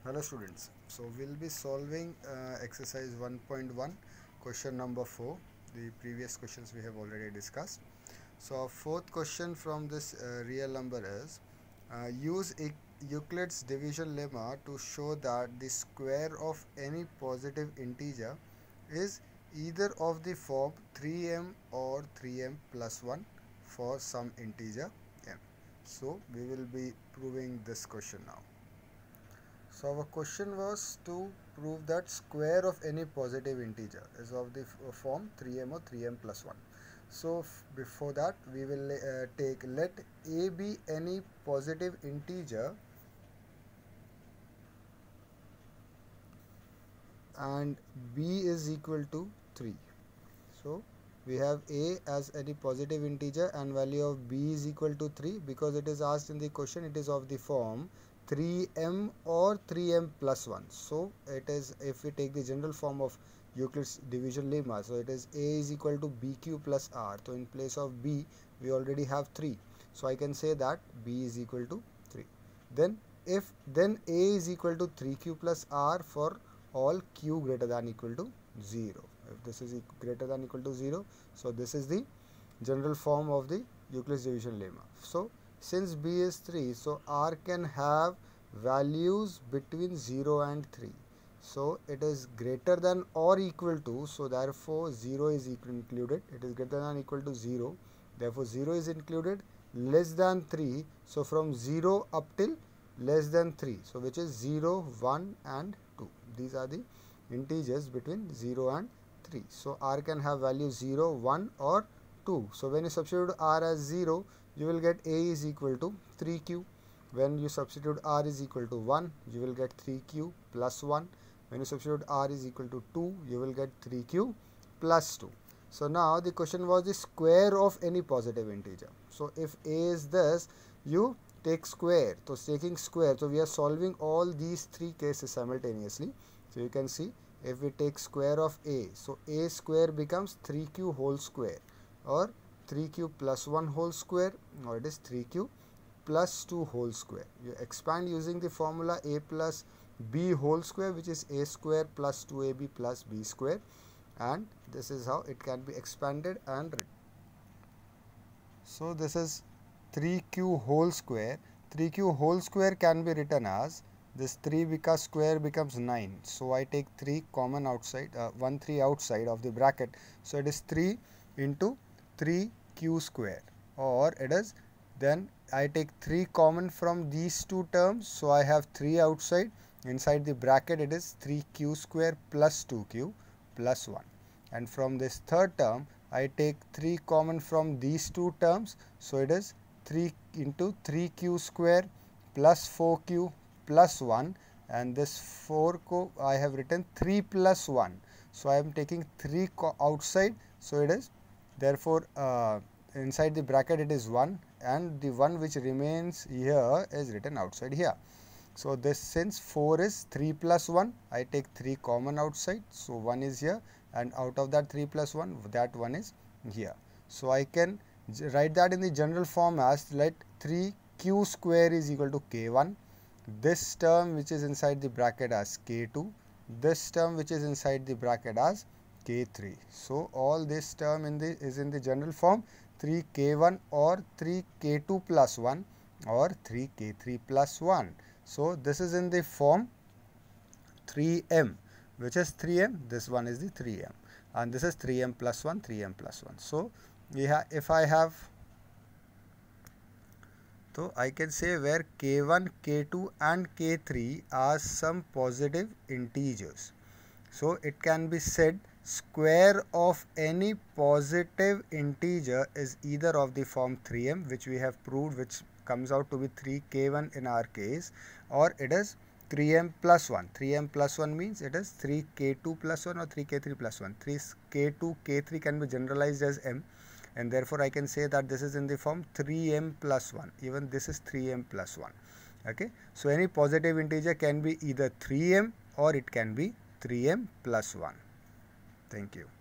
Hello students, so we'll be solving exercise 1.1 question number 4. The previous questions we have already discussed. So our fourth question from this real number is use Euclid's division lemma to show that the square of any positive integer is either of the form 3m or 3m plus 1 for some integer m. So we will be proving this question now. So our question was to prove that square of any positive integer is of the form 3m or 3m plus 1. So before that we will let a be any positive integer and b is equal to 3. So we have a as any positive integer and value of b is equal to 3. Because it is asked in the question, it is of the form 3m or 3m plus 1. So it is, if we take the general form of Euclid's division lemma, so it is a is equal to bq plus r. So in place of b we already have 3, so I can say that b is equal to 3. Then a is equal to 3q plus r for all q greater than equal to 0. If this is greater than equal to 0, so this is the general form of the Euclid's division lemma. So since b is 3, so r can have values between 0 and 3. So it is greater than or equal to, so therefore 0 is included. It is greater than equal to 0, therefore 0 is included. Less than 3, so from 0 up till less than 3, so which is 0, 1 and 2. These are the integers between 0 and 3. So r can have value 0, 1 or 2. So when you substitute r as 0, you will get a is equal to 3q. When you substitute r is equal to 1, you will get 3q plus 1. When you substitute r is equal to 2, you will get 3q plus 2. So now the question was the square of any positive integer. So if a is this, you take square. So taking square, so we are solving all these three cases simultaneously. So you can see, if we take square of a, so a square becomes 3q whole square, or 3q plus 1 whole square, or it is 3q plus 2 whole square. You expand using the formula a plus b whole square, which is a square plus 2ab plus b square, and this is how it can be expanded and written. So this is 3q whole square. 3q whole square can be written as this 3 because square becomes 9. So I take 3 common outside, 1 3 outside of the bracket. So it is 3 into 3q square, or it is, then I take 3 common from these two terms. So I have 3 outside. Inside the bracket it is 3q square plus 2q plus 1. And from this third term I take 3 common from these two terms. So it is 3 into 3q square plus 4q plus 1, and this 4 I have written 3 plus 1. So I am taking 3 outside. So it is, therefore inside the bracket it is 1, and the 1 which remains here is written outside here. So this, since 4 is 3 plus 1, I take 3 common outside. So 1 is here, and out of that 3 plus 1, that 1 is here. So I can write that in the general form as, let 3q square is equal to k1, this term which is inside the bracket as k2, this term which is inside the bracket as k3. So all this term is in the general form 3k1 or 3k2 plus 1 or 3k3 plus 1. So this is in the form 3m, which is 3m, this one is the 3m, and this is 3m plus 1, 3m plus 1. So we have, if I have, so I can say where k1, k2 and k3 are some positive integers. So it can be said square of any positive integer is either of the form 3m, which we have proved, which comes out to be 3k1 in our case, or it is 3m plus 1. 3m plus 1 means it is 3k2 plus 1 or 3k3 plus 1. 3k2, k3 can be generalized as m, and therefore I can say that this is in the form 3m plus 1. Even this is 3m plus 1. Okay. So any positive integer can be either 3m or it can be 3m plus 1. Thank you.